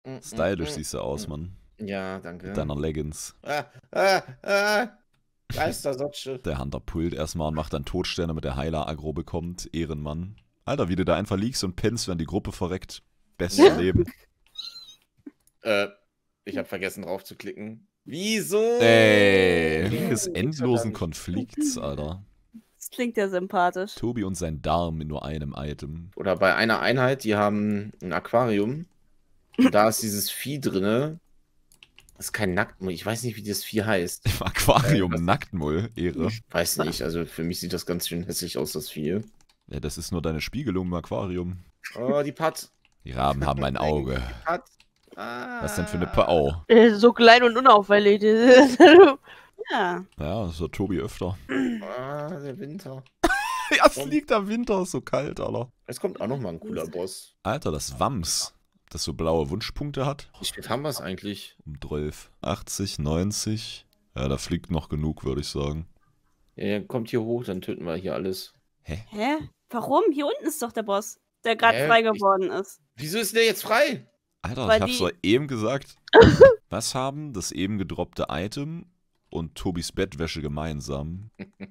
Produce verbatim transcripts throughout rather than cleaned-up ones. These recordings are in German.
Stylisch siehst du aus, Mann. Ja, danke. Mit deiner Leggings. Ah, ah, ah. Geistersotsche. Der Hunter pullt erstmal und macht dann Todsterne, damit der Heiler Aggro bekommt. Ehrenmann. Alter, wie du da einfach liegst und pennst, wenn die Gruppe verreckt. Bestes Ja. Leben. Äh, ich habe vergessen drauf zu klicken. Wieso? Ey, wegen des endlosen Konflikts, Alter. Das klingt ja sympathisch. Tobi und sein Darm in nur einem Item. Oder bei einer Einheit, die haben ein Aquarium. Und da ist dieses Vieh drinne. Das ist kein Nacktmull. Ich weiß nicht, wie das Vieh heißt. Im Aquarium, Äh, was- Nacktmull, Ehre. Weiß nicht, also für mich sieht das ganz schön hässlich aus, das Vieh. Ja, das ist nur deine Spiegelung im Aquarium. Oh, die Pat. Die Raben haben ein Auge. Die Pat. Ah. Was denn für eine Pau? Äh, So klein und unauffällig. Ja. Ja, das war Tobi öfter. Ah, der Winter. Ja, es liegt am Winter, ist so kalt, Alter. Es kommt auch noch mal ein cooler Boss. Alter, das Wams, das so blaue Wunschpunkte hat. Wie spät haben wir es eigentlich? Um zwölf. achtzig, neunzig. Ja, da fliegt noch genug, würde ich sagen. Ja, kommt hier hoch, dann töten wir hier alles. Hä? Hä? Warum? Hier unten ist doch der Boss, der gerade Hä? frei geworden ist. Wieso ist der jetzt frei? Alter, Weil ich hab's die- doch eben gesagt. Was haben das eben gedroppte Item und Tobis Bettwäsche gemeinsam?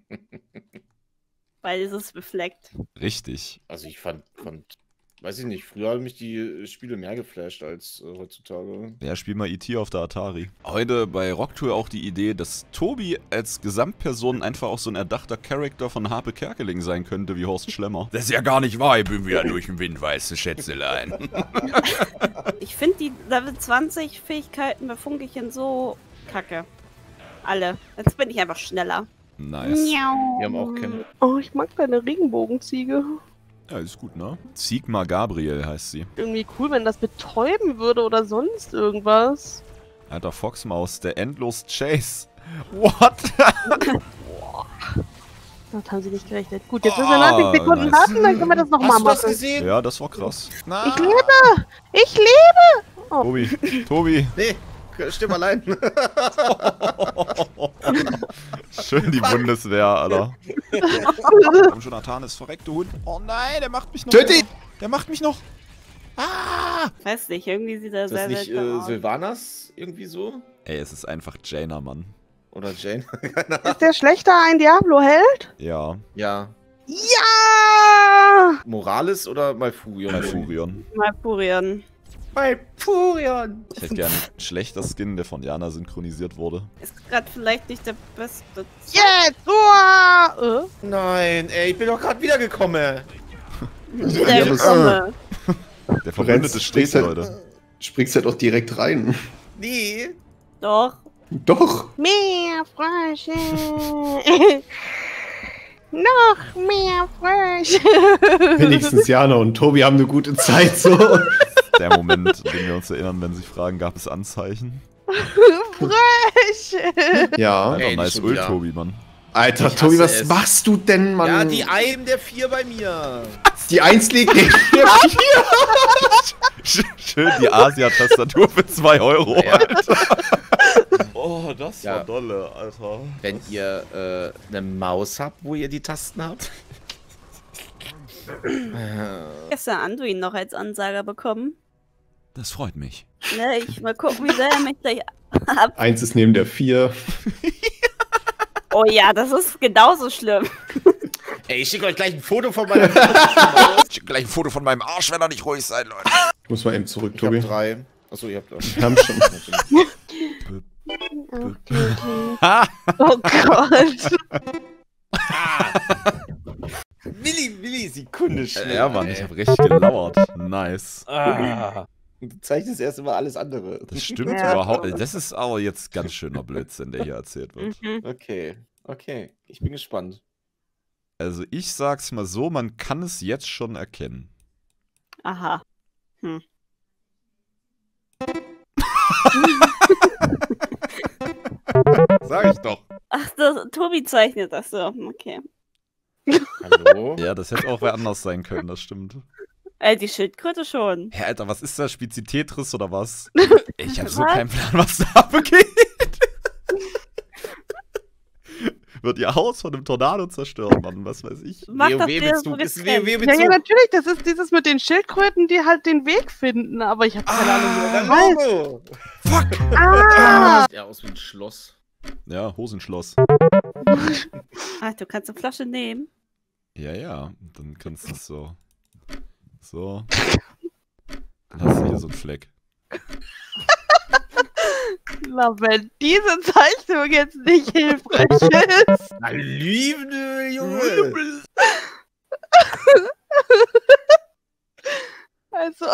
Weil es ist befleckt. Richtig. Also ich fand, fand weiß ich nicht, früher haben mich die Spiele mehr geflasht als äh, heutzutage. Ja, spiel mal E T auf der Atari. Heute bei Rocktour auch die Idee, dass Tobi als Gesamtperson einfach auch so ein erdachter Charakter von Harpe Kerkeling sein könnte, wie Horst Schlemmer. Das ist ja gar nicht wahr, ich bin wieder durch den Wind, weißt du, Schätzelein. Ich finde die Level zwanzig Fähigkeiten bei Funkelchen so kacke. Alle. Jetzt bin ich einfach schneller. Nice. Miau. Wir haben auch keine. Oh, ich mag deine Regenbogenziege. Ja, ist gut, ne? Sigma Gabriel heißt sie. Irgendwie cool, wenn das betäuben würde oder sonst irgendwas. Alter Foxmaus, der Endlos Chase. What? Das haben sie nicht gerechnet. Gut, jetzt Oh, müssen wir neunzig Sekunden nice. warten, dann können wir das nochmal Hast du das machen. gesehen? Ja, das war krass. Na, Ich lebe! Ich lebe! Tobi, Tobi. Nee, stimm allein. Schön die Bundeswehr, Alter. Komm schon, Nathan ist verreckt, du Hund. Oh nein, der macht mich noch. Töte ihn! Der macht mich noch. Ah! Weiß nicht, irgendwie sieht er Ist das sehr nicht seltsam äh, aus. Sylvanas irgendwie so? Ey, es ist einfach Jaina, Mann. Oder Jane? Ist der schlechter ein Diablo-Held? Ja, Ja. Ja! Morales oder Malfurion? Malfurion. Mal Furion. Malfurion! Ich hätte gern einen schlechter Skin, der von Jana synchronisiert wurde. Ist gerade vielleicht nicht der beste. Jetzt! Uah! Äh? Nein, ey, ich bin doch gerade wiedergekommen. Der das- Komme. Der Verbündete steht, halt, Leute. Springst halt auch direkt rein. Nee. Doch. Doch. Mehr Frösche! Noch mehr Frösche! Wenigstens Jana und Tobi haben eine gute Zeit so. Der Moment, an den wir uns erinnern, wenn sich fragen, gab es Anzeichen? Frösche! Ja. Einfach Ey, nicht nice schon Ult, wieder. Tobi, Mann. Alter, Ich Tobi, hasse was es. machst du denn, Mann? Ja, die einem der vier bei mir. Die Eins liegt neben mir. Schön die Asia-Tastatur für zwei Euro, Ja. Alter. Oh, das Ja. war dolle, Alter. Wenn ihr äh, eine Maus habt, wo ihr die Tasten habt. Gestern Anduin noch als Ansager bekommen. Das freut mich. Ne, ich mal gucken, wie sehr er mich gleich ab. Eins ist neben der Vier. Oh ja, das ist genauso schlimm. Ey, ich schicke euch gleich ein Foto von meiner Ich schick gleich ein Foto von meinem Arsch, wenn er nicht ruhig sein, Leute. Ich muss mal eben zurück, Ich hab Tobi. drei. Achso, ihr habt auch. Wir haben schon. Okay, okay. Oh Gott. Willi, Willi, Sekunde schnell. Ja, Mann, ich ey. hab richtig gelauert. Nice. Ah. Du zeichnest erst immer alles andere. Das stimmt Ja. überhaupt. Das ist aber jetzt ganz schöner Blödsinn, der hier erzählt wird. Mhm. Okay, okay. Ich bin gespannt. Also ich sag's mal so, man kann es jetzt schon erkennen. Aha. Hm. Sag ich doch. Ach, das, Tobi zeichnet das so. Okay. Hallo? Ja, das hätte auch wer anders sein können, das stimmt. Äh, die Schildkröte schon. Hä, Alter, was ist das? Spielt sie Tetris oder was? Ich hab so Was? keinen Plan, was da abgeht. wird ihr Haus von einem Tornado zerstören, Mann, was weiß ich. Mach das dir WoW-Bezug. so Ist getrennt. WoW-Bezug. Ja, ja, natürlich, das ist dieses mit den Schildkröten, die halt den Weg finden, aber ich habe keine Ahnung, wo Der das heißt. Logo. Ah! Sieht ja aus wie ein Schloss. Ja, Hosenschloss. Ah, du kannst eine Flasche nehmen. Ja, ja, dann kannst du es so. So. Dann hast du hier so einen Fleck. Na, wenn diese Zeichnung jetzt nicht hilfreich ist. Na, liebende Junge. Also,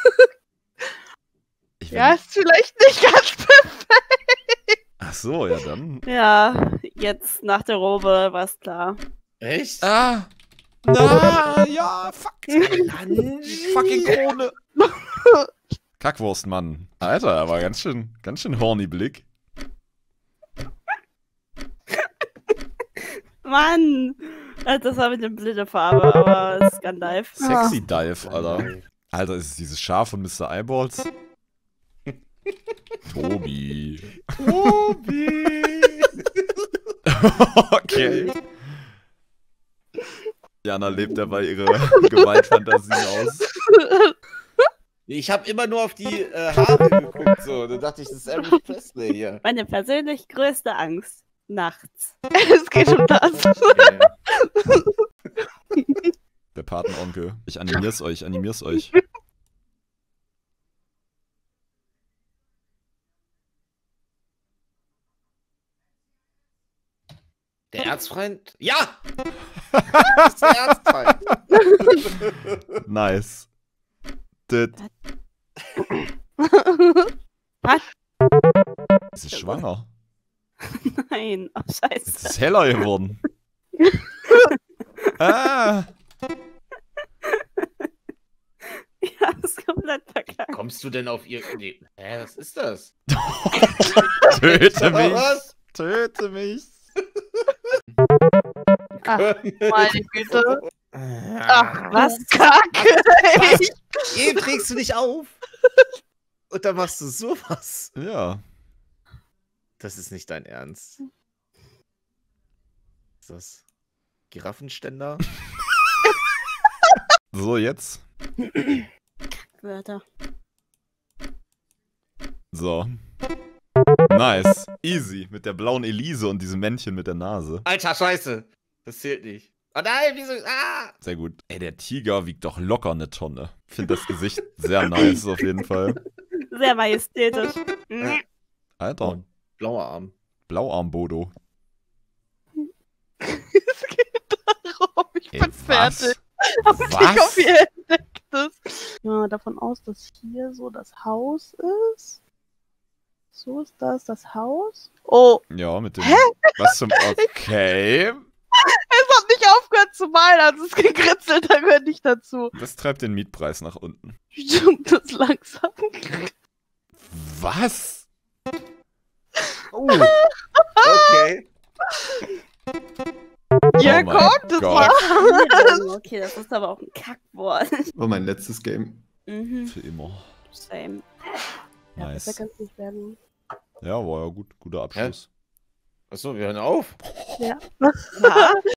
Ich ja, will- ist vielleicht nicht ganz perfekt. Ach so, ja dann. Ja, jetzt nach der Robe war es klar. Echt? Ah! Na, ja, fuck. Fucking Krone. Kackwurst, Mann. Alter, aber ganz schön, ganz schön horny Blick. Mann! Äh, Das war mit der blöde Farbe, aber es ist ganz live. Sexy Dive, Alter. Alter, ist es dieses Schaf von Mister Eyeballs? Tobi. Tobi. Okay. Jana lebt dabei ihre Gewaltfantasien aus. Ich habe immer nur auf die äh, Haare geguckt, so. Da dachte ich, das ist Elvis Presley hier. Meine persönlich größte Angst. Nachts. Es geht um das. Okay. Der Patenonkel. Ich animier's euch, animier's euch. Der Erzfeind? Ja! Das ist der Erzfeind. Nice. Das Was? ist schwanger. Nein. Oh, Jetzt scheiße. ist es heller geworden. Ah! Ja, das ist komplett verkackt. Kommst du denn auf ihr... Nee. Hä, was ist das? Töte mich! Was? Töte mich! Ach, meine Güte. Ach, was? was Kacke. ey. Eben trägst du dich auf. Und dann machst du sowas. Ja. Das ist nicht dein Ernst. Ist das Giraffenständer? So, jetzt. Wörter. So. Nice. Easy. Mit der blauen Elise und diesem Männchen mit der Nase. Alter, scheiße. Das zählt nicht. Oh nein, wieso? Ah! Sehr gut. Ey, der Tiger wiegt doch locker eine Tonne. Ich finde das Gesicht sehr nice auf jeden Fall. Sehr majestätisch. Mhm. Alter. Blauer Arm. Blauarm-Bodo. Es geht darum, ich Ey, bin fertig. was? Ich Was? hoffe, ihr entdeckt es. Ja, davon aus, dass hier so das Haus ist. So ist das das Haus. Oh, Ja, mit dem... Hä? Was zum... Okay. es hat nicht aufgehört zu malen, also es gekritzelt, da gehört nicht dazu. Das treibt den Mietpreis nach unten. Stimmt das langsam? Was? Oh. Okay. Ja, Oh mein komm, das Gott. war. Okay, das ist aber auch ein Kackwort. War mein letztes Game. Mhm. Für immer. Same. Ja, Nice. besser kann's nicht werden. Ja, war ja gut. Guter Abschluss. Achso, wir hören auf. Ja. Ja.